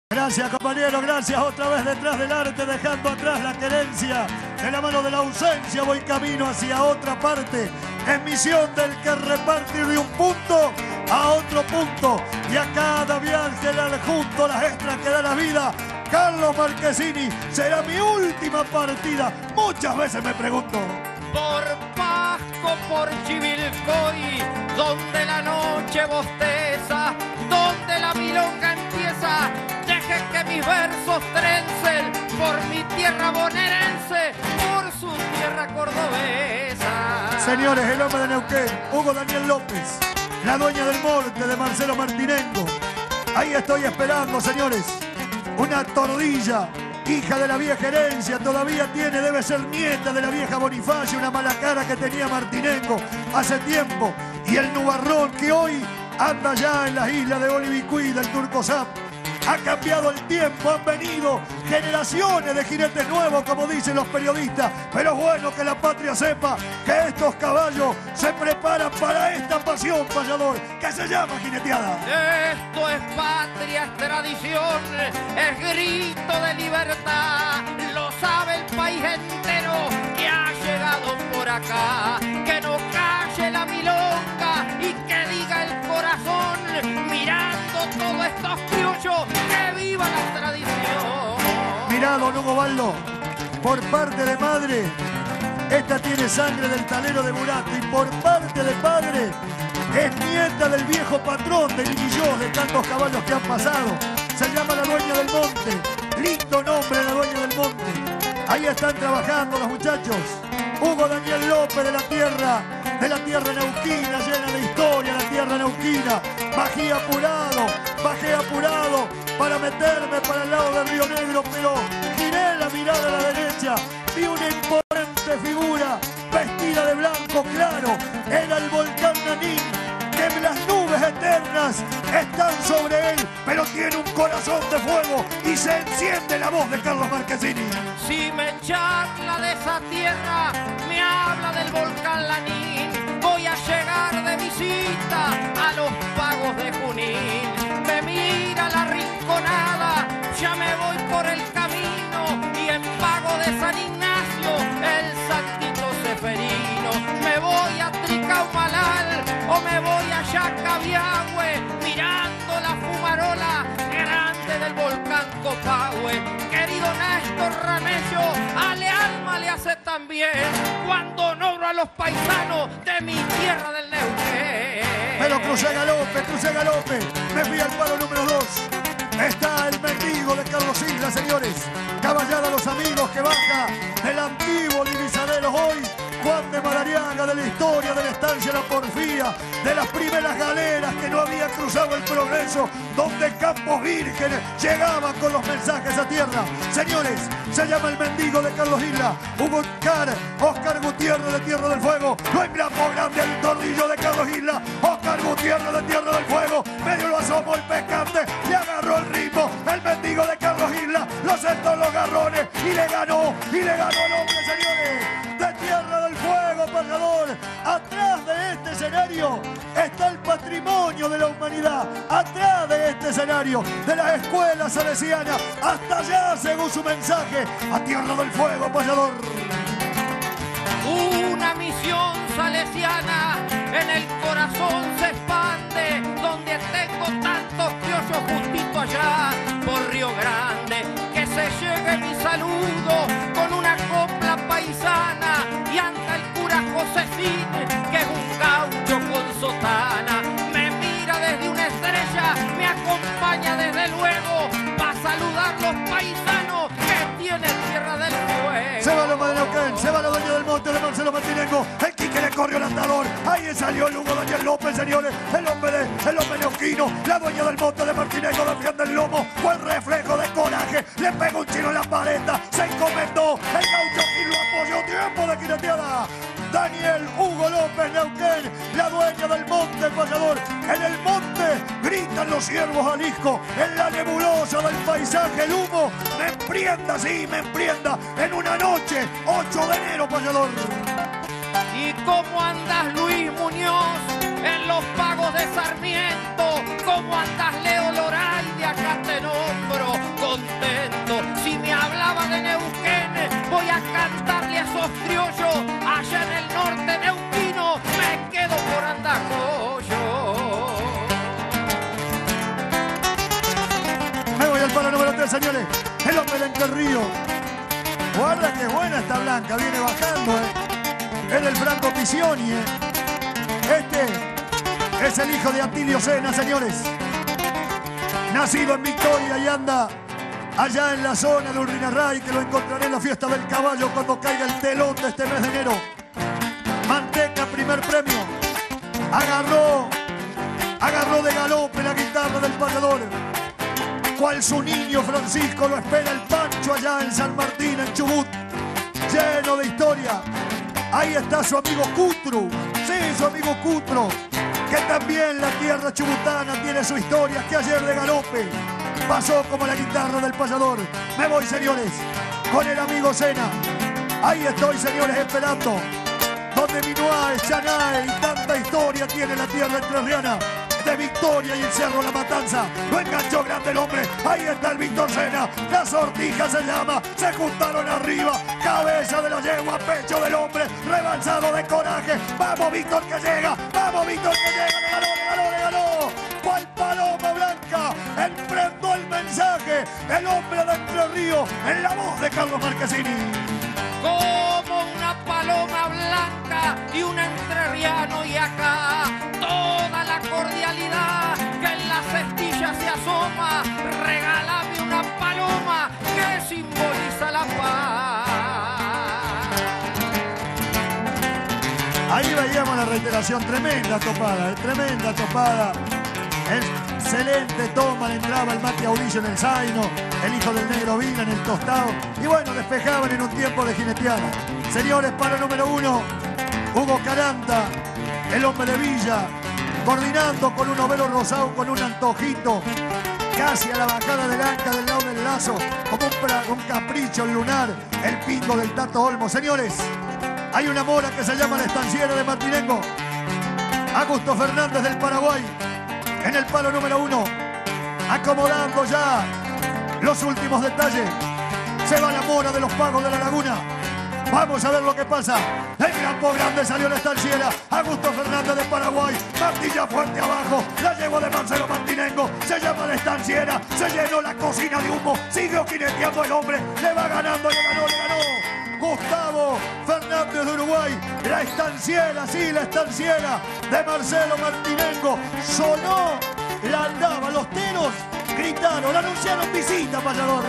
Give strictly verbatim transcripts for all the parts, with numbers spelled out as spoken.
Gracias, compañero, gracias. Otra vez detrás del arte, dejando atrás la querencia. De la mano de la ausencia voy camino hacia otra parte. En misión del que repartir de un punto a otro punto. Y a cada viaje le adjunto las extras que da la vida. Carlos Marchesini, será mi última partida. Muchas veces me pregunto. Por Pasco, por Chivilcoy, donde la noche bosteza, donde la milonga empieza, deje que mis versos trencen por mi tierra bonaerense, por su tierra cordobesa. Señores, el hombre de Neuquén, Hugo Daniel López, la dueña del Morte de Marcelo Martinengo. Ahí estoy esperando, señores, una tordilla. Hija de la vieja herencia, todavía tiene, debe ser nieta de la vieja Bonifacio, una mala cara que tenía Martinengo hace tiempo. Y el nubarrón que hoy anda ya en las islas de Olivicuí, del Turco Zap. Ha cambiado el tiempo, han venido generaciones de jinetes nuevos, como dicen los periodistas. Pero es bueno que la patria sepa que estos caballos se preparan para esta pasión, payador, que se llama jineteada. Esto es patria, es tradición, es grito de libertad. Lo sabe el país entero que ha llegado por acá. Que no calle la milonga y que diga el corazón, mirando todos estos criollos, que viva la tradición. Mirá, don Hugo Baldo, por parte de madre, esta tiene sangre del talero de Murato, y por parte de padre, es nieta del viejo patrón de Liguillós, de tantos caballos que han pasado. Se llama la dueña del monte, lindo nombre, la dueña del monte. Ahí están trabajando los muchachos. Hugo Daniel López de la tierra, de la tierra neuquina, llena de historia, la tierra neuquina. Bajé apurado, bajé apurado para meterme para el lado del Río Negro, pero giré la mirada a la derecha, vi una imponente figura vestida de blanco claro. Era el volcán Nanín, que las nubes eternas están sobre él, pero tiene un corazón de fuego y se enciende la voz de Carlos Marchesini. Si me charla de esa tierra, me habla del volcán Lanín. Voy a llegar de visita a los pagos de Junín. Me mira la rinconada, ya me voy por el camino, y en pago de San Ignacio, el Santito Seferino. Me voy a Tricaumalal o me voy a Yacabiahue, mirando la fumarola grande del volcán Copahue. Querido Néstor Ramello, ale alma le hace también cuando nombro a los paisanos de mi tierra del Neuquén. Pero crucé a galope, crucé a galope, me fui al palo número dos. Está el mendigo de Carlos Isla, señores. Caballada a los amigos que baja del antiguo Divisaderos hoy. Juan de Madariaga, de la historia de la estancia La Porfía, de las primeras galeras que no habían cruzado el progreso, donde campos vírgenes llegaban con los mensajes a tierra. Señores, se llama el mendigo de Carlos Isla, Hugo Oscar, Oscar Gutiérrez de Tierra del Fuego. No hay blanco grande el tordillo de Carlos Isla, Oscar Gutiérrez de Tierra del Fuego. Medio lo asomó el pescante, le agarró el ritmo, el mendigo de Carlos Isla, lo sentó en los garrones y le ganó, y le ganó el hombre, señores, de Tierra del Fuego, payador. Atrás de este escenario está el patrimonio de la humanidad. Atrás de este escenario de la escuela salesiana, hasta allá según su mensaje, a Tierra del Fuego, payador. Una misión salesiana en el corazón se expande, donde tengo tantos criollos justito allá por Río Grande. Que se llegue mi saludo con una copla paisana y anda el cura Josefín, que es un gaucho con sotana. Me mira desde una estrella, me acompaña desde luego para saludar los paisanos que tiene Tierra del Fuego. Se va la madre Neuquén, se va la dueña del monte de Marcelo Martinengo. El Quique le corrió el atador. Ahí salió el Hugo Daniel López, señores. El hombre de, el hombre neuquino. La dueña del monte de Martinengo defiende el lomo. Fue el reflejo de coraje. Le pegó un chino en la paleta. Se encomendó. El gaucho y lo apoyó. Tiempo de jineteada. Daniel Hugo López Neuquén, la dueña del monte, payador. En el monte gritan los ciervos al isco. En la nebulosa del paisaje el humo me emprienda, sí, me emprienda. En una noche, ocho de enero, payador. ¿Y cómo andas, Luis Muñoz, en los pagos de Sarmiento? ¿Cómo andas, Leo Loray? De acá te nombro señores. El hombre de Entre Ríos. Guarda que buena esta blanca, viene bajando, ¿eh? Es del Franco Pisioni, ¿eh? Este es el hijo de Atilio Sena, señores. Nacido en Victoria y anda allá en la zona de Urrinarray, que lo encontraré en la fiesta del caballo cuando caiga el telón de este mes de enero. Manteca, primer premio. Agarró, agarró de galope la guitarra del payador. Cual su niño Francisco lo espera el Pancho allá en San Martín, en Chubut, lleno de historia. Ahí está su amigo Cutro, sí, su amigo Cutro, que también la tierra chubutana tiene su historia, que ayer de galope pasó como la guitarra del payador. Me voy, señores, con el amigo Sena. Ahí estoy, señores, esperando. Donde Minuá, Chanae y tanta historia tiene la tierra entrerriana. De Victoria y el Cerro La Matanza. Lo enganchó grande el hombre. Ahí está el Víctor Sena. La sortija se llama. Se juntaron arriba. Cabeza de la yegua, pecho del hombre. Rebalsado de coraje. Vamos, Víctor, que llega. Vamos, Víctor, que llega. Le ganó, le ganó, le ganó. Cual paloma blanca. Emprendó el mensaje. El hombre de Entre Ríos. En la voz de Carlos Marchesini. Como una paloma blanca y un entrerriano, y acá toda la cordialidad que en la cestilla se asoma. Regálame una paloma que simboliza la paz. Ahí veíamos la reiteración, tremenda topada, tremenda topada. Excelente toma, le entraba el Mati Audillo en el zaino, el hijo del negro Vina en el tostado. Y bueno, despejaban en un tiempo de jineteada. Señores, palo número uno, Hugo Caranta, el hombre de Villa, coordinando con un overo rosado, con un antojito, casi a la bajada del anca del lado del lazo, como un, pra, un capricho lunar, el pico del Tato Olmo. Señores, hay una mora que se llama la Estanciera de Martinengo. Augusto Fernández del Paraguay, en el palo número uno, acomodando ya los últimos detalles. Se va la mora de los Pagos de la Laguna. Vamos a ver lo que pasa. El campo grande salió la Estanciera. Augusto Fernández de Paraguay. Martilla fuerte abajo. La yegua de Marcelo Martinengo. Se llama la Estanciera. Se llenó la cocina de humo. Sigue jineteando el hombre. Le va ganando. Le ganó, le ganó. Gustavo Fernández de Uruguay. La Estanciera, sí, la Estanciera de Marcelo Martinengo. Sonó, la andaba, los teros gritaron, anunciaron visita, payador.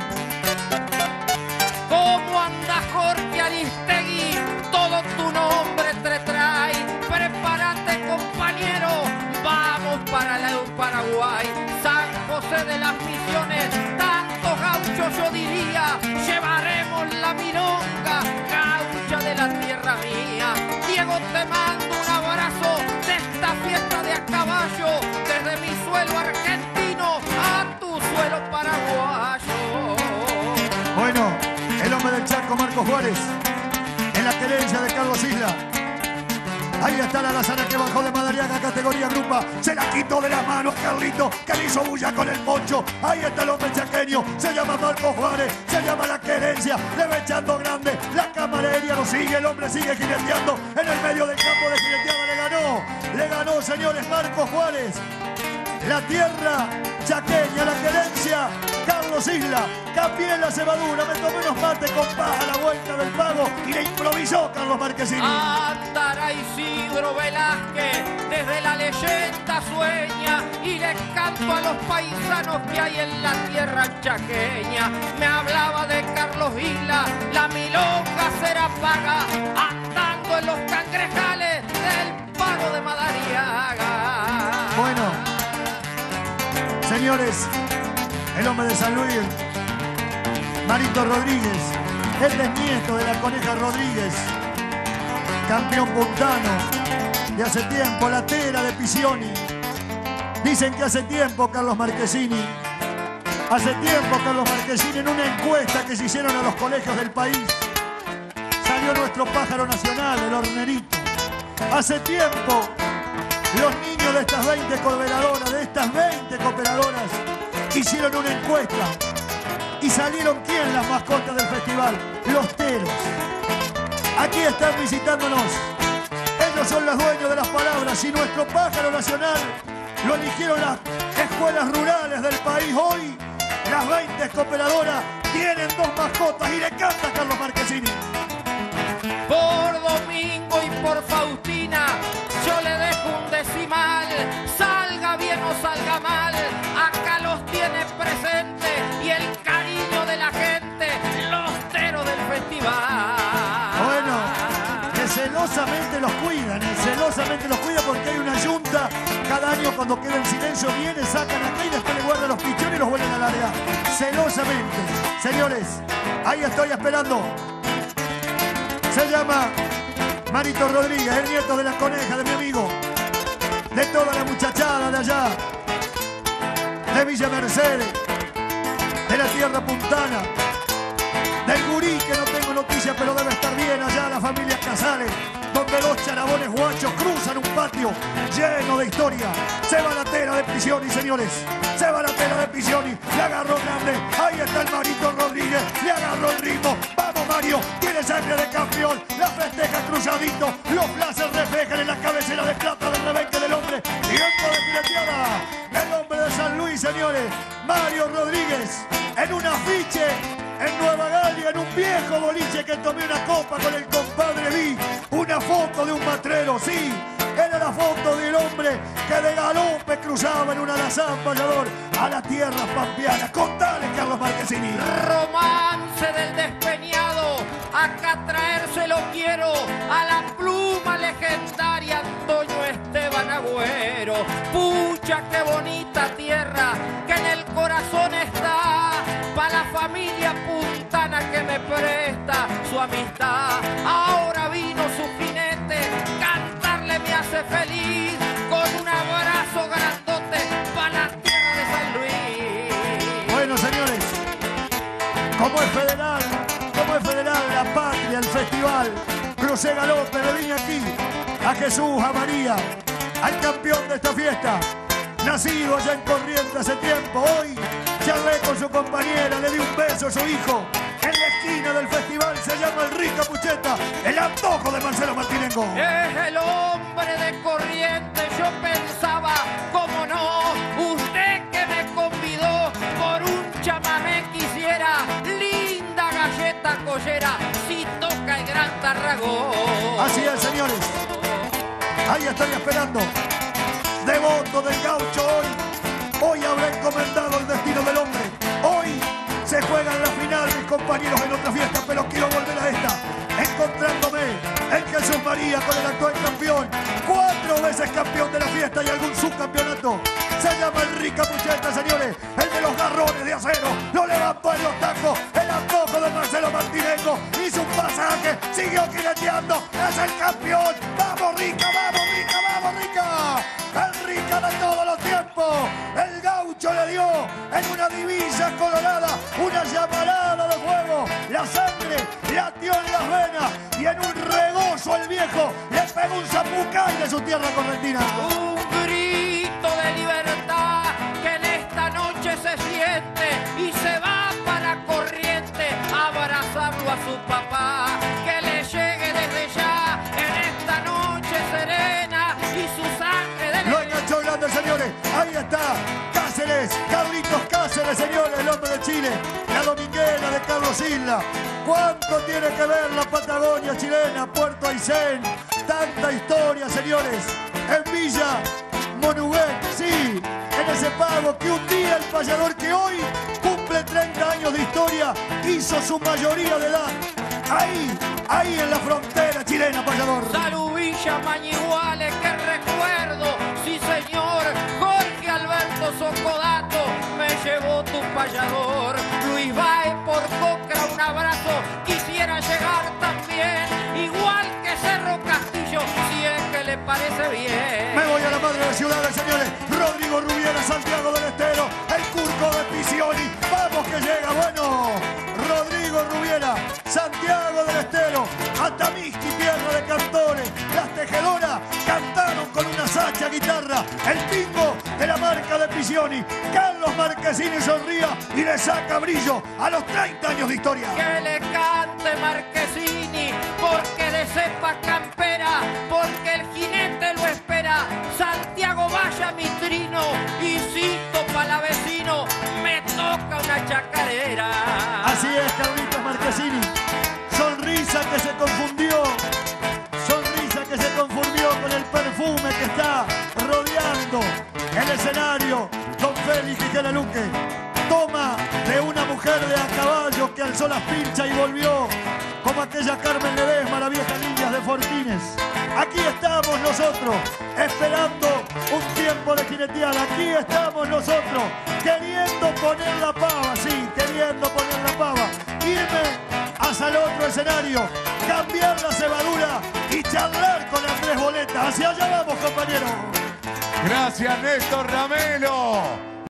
¿Cómo anda Jorge Aristegui? Todo tu nombre te trae. Prepárate, compañero. Vamos para la Paraguay. San José de las Misiones. Tantos gauchos yo diría. Llevaremos la milonga, gaucha de la tierra mía. Diego, te mando un abrazo de esta fiesta de a caballo. Desde mi suelo argentino a tu suelo paraguayo. Bueno, el hombre del Chaco, Marcos Juárez, en la querencia de Carlos Isla. Ahí está la lazana que bajó de Madariaga, categoría grupa. Se la quitó de las manos Carlito, que le hizo bulla con el poncho. Ahí está el hombre chaqueño, se llama Marcos Juárez, se llama la querencia. Le va echando grande, la camaradería lo sigue, el hombre sigue jineteando en el medio del campo de jineteada. Le ganó, le ganó, señores, Marcos Juárez. La tierra chaqueña, la querencia, Carlos Isla. Cambié la cebadura, me tomé unos mates con paja a la vuelta del pago y le improvisó Carlos Marchesini. Andará Isidro Velázquez, desde la leyenda sueña, y le canto a los paisanos que hay en la tierra chaqueña. Me hablaba de Carlos Isla, la milonga será paga, andando en los cangrejales del Pago de Madariaga. Bueno, señores, el hombre de San Luis, Marito Rodríguez, el desnieto de la Coneja Rodríguez, campeón puntano de hace tiempo, la tera de Pisioni. Dicen que hace tiempo, Carlos Marchesini, hace tiempo, Carlos Marchesini, en una encuesta que se hicieron a los colegios del país, salió nuestro pájaro nacional, el hornerito. Hace tiempo, los niños de estas veinte cooperadoras, de estas veinte cooperadoras, hicieron una encuesta y salieron ¿quién? Las mascotas del festival, los teros. Aquí están visitándonos. Ellos son los dueños de las palabras y nuestro pájaro nacional lo eligieron las escuelas rurales del país. Hoy Las veinte cooperadoras tienen dos mascotas y le canta a Carlos Marchesini. Por Domingo y por Faustina yo le dejo un decimal, salga bien o salga mal, acá los tiene presentes y el cariño de la gente, los teros del festival. Bueno, que celosamente los cuidan, y celosamente los cuidan porque hay una yunta, cada año cuando queda en silencio viene, sacan acá y después le guardan los pichones y los vuelven a largar. Celosamente. Señores, ahí estoy esperando. Se llama Marito Rodríguez, el nieto de la coneja, de mi amigo, de toda la muchachada de allá, de Villa Mercedes, de la tierra puntana, del gurí que no tengo noticias pero debe estar bien allá, la familia Casares, donde dos charabones guachos cruzan un patio lleno de historia. Se va la tela de Pisioni, señores, se va la tela de Pisioni, le agarró grande, ahí está el Marito Rodríguez, le agarró el ritmo. Vamos Mario, tiene sangre de campeón, la festeja cruzadito, los flashes reflejan en la cabecera de plata del rebenque del hombre, tiempo de fileteada, el hombre de San Luis, señores, Mario Rodríguez, en un afiche en Nueva Galia, en un viejo boliche que tomé una copa con el compadre Vi, una foto de un matrero, sí, era la foto del hombre que de galope cruzaba en un alazán vallador a la tierra pampeana. Contale, Carlos Marchesini. Romance del despeñado, acá traérselo quiero a la pluma legendaria Antonio Esteban Agüero. Pucha, qué bonita tierra que en el corazón está, pa' la familia puntana que me presta su amistad. Ahora vino su jinete, cantarle me hace feliz, con un abrazo grandote pa' la tierra de San Luis. Bueno, señores, como es federal, como es federal, la patria, el festival, crucé galope, le vine aquí a Jesús, a María, al campeón de esta fiesta, nacido allá en Corrientes hace tiempo. Hoy charlé con su compañera, le di un beso a su hijo. En la esquina del festival se llama el Rica Pucheta, el antojo de Marcelo Martinengo. Es el hombre de Corrientes, yo pensaba, cómo no, usted que me convidó por un chamamé quisiera, linda galleta collera, si toca el gran Tarragón. Así es, señores, ahí estoy esperando. Devoto del gaucho hoy, hoy habrá encomendado el destino del hombre. Hoy se juega en la final, mis compañeros, en otra fiesta, pero quiero volver a esta, encontrándome en Jesús María con el actual campeón, cuatro veces campeón de la fiesta y algún subcampeonato. Se llama el Rica Pucheta, señores, el de los garrones de acero, lo levantó en los tacos, el antojo de Marcelo Martinengo, hizo un pasaje, siguió jineteando, es el campeón. ¡Vamos Rica, vamos Rica, vamos Rica! El Rica de todos los tiempos, el gaucho le dio en una divisa colorada una llamarada de fuego, la sangre latió en las venas y en un regozo el viejo le pegó un zapucay de su tierra correntina. Un grito de libertad que en esta noche se siente y se va para Corriente a abrazarlo a su papá, que le llegue desde ya en esta noche serena y su sangre de... Lo enganchó grande, señores, ahí está Cáceres, Carlitos Cáceres, señores, el hombre de Chile, la dominguera de Carlos Isla. ¿Cuánto tiene que ver la Patagonia chilena, Puerto Aysén? Tanta historia, señores, en Villa Monuguén, sí, en ese pago que un día el payador que hoy cumple treinta años de historia hizo su mayoría de edad. Ahí, ahí en la frontera chilena, payador. Salud Villa Mañiguales, que recuerdo, sí señor, Jorge Alberto Socodato, me llevó tu payador. Luis Baez por Cocra, un abrazo, quisiera llegar también, igual que Cerro Castillo, si es que le parece bien. Me voy a la madre de ciudades, señores, Rodrigo Rubiera, Santiago del Estero, el Curco de Pisioni, vamos que llega, bueno, Rodrigo Rubiera, Santiago del Estero, Atamisqui, tierra de cantores, las tejedoras cantaron con una sacha guitarra, el pingo de la marca de Pisioni, Carlos Marchesini sonría y le saca brillo a los treinta años de historia. Que le cante Marchesini, porque de cepa campera, porque el jinete lo espera, Santiago vaya mi trino, y cito para la vecino, me toca una Cassini. Sonrisa que se confundió. Sonrisa que se confundió con el perfume que está rodeando el escenario. Don Félix Gijena Luque. Toma de una mujer de a caballo que alzó las pinchas y volvió, como aquella Carmen Ledesma, la vieja niña de Fortines. Aquí estamos nosotros, esperando un tiempo de jineteada. Aquí estamos nosotros, queriendo poner la pava, sí, queriendo poner la pava. Irme hacia el otro escenario, cambiar la cebadura y charlar con Andrés Boleta. Hacia allá vamos, compañeros. Gracias, Néstor Ramelo.